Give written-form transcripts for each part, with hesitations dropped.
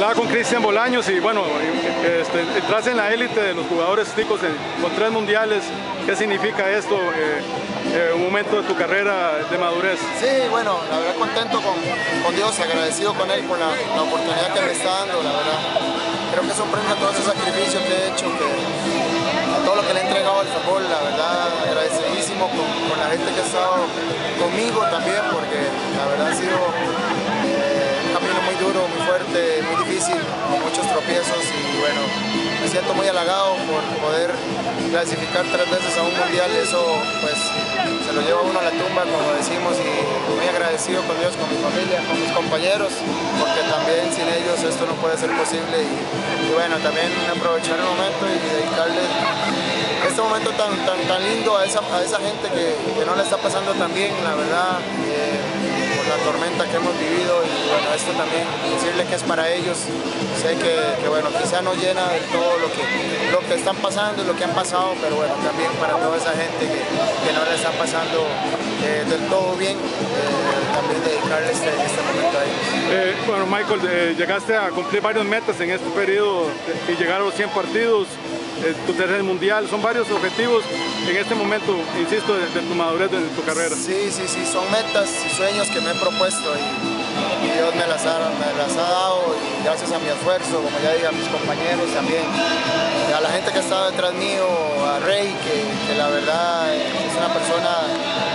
Hablaba con Cristian Bolaños y bueno, entras en la élite de los jugadores ticos con 3 mundiales. ¿Qué significa esto? Un momento de tu carrera de madurez. Sí, bueno, la verdad contento con Dios, agradecido con Él por la oportunidad que me está dando, la verdad. Creo que es un premio a todo ese sacrificio que he hecho, a todo lo que le he entregado al fútbol, la verdad, agradecidísimo con la gente que ha estado conmigo también, porque la verdad ha sido un camino muy duro, muy fuerte, muy difícil, con muchos tropiezos y bueno, me siento muy halagado por poder clasificar 3 veces a un mundial. Eso pues se lo lleva uno a la tumba, como decimos, y muy agradecido con Dios, con mi familia, con mis compañeros, porque también sin ellos esto no puede ser posible y bueno, también aprovechar el momento y dedicarle este momento tan lindo a esa gente que no le está pasando tan bien, la verdad, por la tormenta que hemos vivido y bueno, esto también decirle que es para ellos. Sé que bueno, quizá no llena del todo lo que están pasando y lo que han pasado, pero bueno, también para toda esa gente que no le está pasando del todo bien, también dedicarle este momento a ellos. Bueno, Michael, llegaste a cumplir varias metas en este periodo y llegar a los 100 partidos, tu tercer mundial, son varios objetivos en este momento, insisto, de tu madurez de tu carrera. Sí, son metas y sueños que me he propuesto y Dios me las ha dado y gracias a mi esfuerzo, como ya dije, a mis compañeros también, a la gente que ha estado detrás mío, a Rey, que la verdad es una persona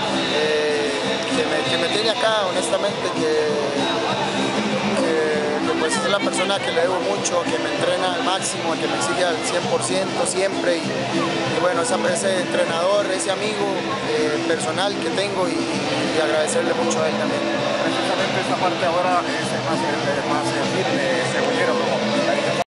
que me tiene acá, honestamente, pues es la persona que le debo mucho, que me entrena al máximo, que me sigue al 100% siempre y bueno, ese entrenador, ese amigo personal que tengo y agradecerle mucho a él también. Precisamente esta parte ahora es más firme.